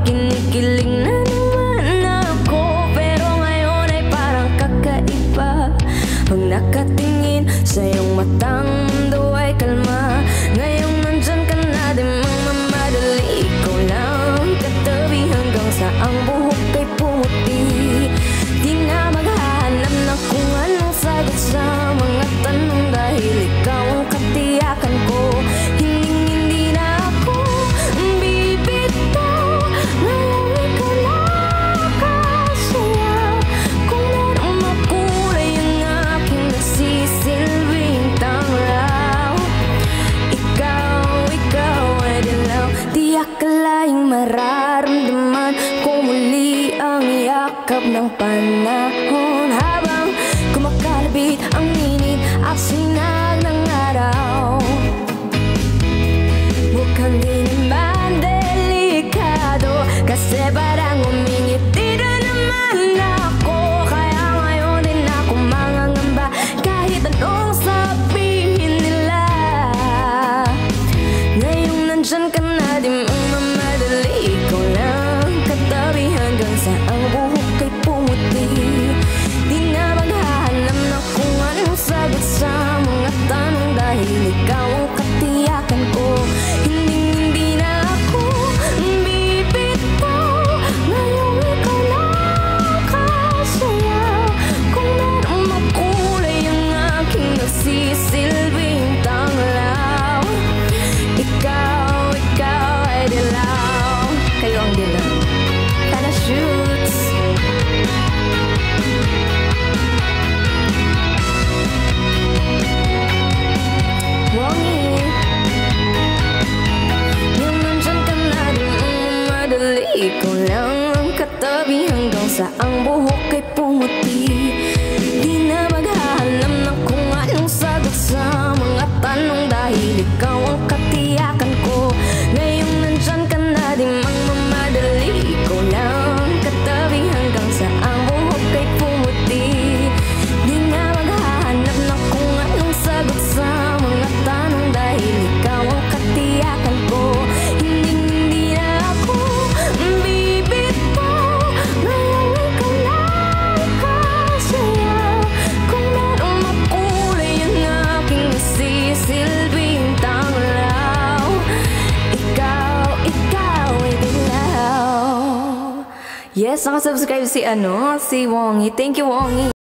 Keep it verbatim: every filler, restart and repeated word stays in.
kinikilig na naman ako. Pero ngayon ay parang kakaiba. Pag nakatingin sa iyong matang, mundo ay kalma. Ngayong nandyan ka na, di magmamadali. Ikaw lang katabi hanggang sa ang buhok ay pumuti. Di na maghahanap na kung anong sagot sa mga tanong, dahil ikaw ang katiyakan ko. Hindi-hindi na ako bibitaw. Ngayong ikaw lang kasaya. Kung merong makulay ang aking nagsisilbing tanglaw. Ikaw, ikaw ay dilaw. Di akalaing mararamdaman ko muli ang yakap ng panahon. Habang kumakalabit ang init at sinag ng araw, mukhang di naman delikado, kasi parang umingiti na naman ako. Kaya ngayon din ako mangangamba kahit anong sabihin nila. Ngayong nandyan ka na, di magmamadali. Ikaw lang katabi hanggang sa ang buhok ay pumuti. Di na maghahanap na kung anong sagot sa mga tanong, dahil ikaw ang katiyakan ko. Hindi-hindi na ako bibitaw. Ngayong ikaw lang kasaya. Kung merong makulay ang aking nagsisilbing tanglaw. Ikaw, ikaw ay dilaw. Kayo ang dilaw. Parachutes. Wongi. Yung nandyan ka na, di magmamadali. Ikaw lang ang katabi hanggang sa ang buhok ay pumuti. Di na maghahanap na kung anong sagot sa mga tanong, dahil ikaw ang katiyakan ko. Ngayong nandyan ka na, di magmamadali. Ikaw lang katabi hanggang sa ang buhok ay pumuti. Di na maghahanap na kung anong sagot sa mga tanong, dahil ikaw ang katiyakan ko. Hindi-hindi na ako bibitaw. Ngayong ikaw lang kasaya. Kung merong makulay ang aking nagsisilbing tanglaw. Ikaw, ikaw ay dilaw. Yes, nakasubscribe si ano, si Wongi. Thank you, Wongi.